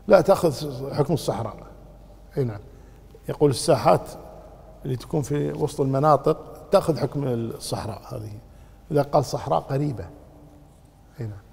لا، تأخذ حكم الصحراء. اي نعم. يقول الساحات اللي تكون في وسط المناطق تأخذ حكم الصحراء هذه، إذا قال صحراء قريبة. اي نعم.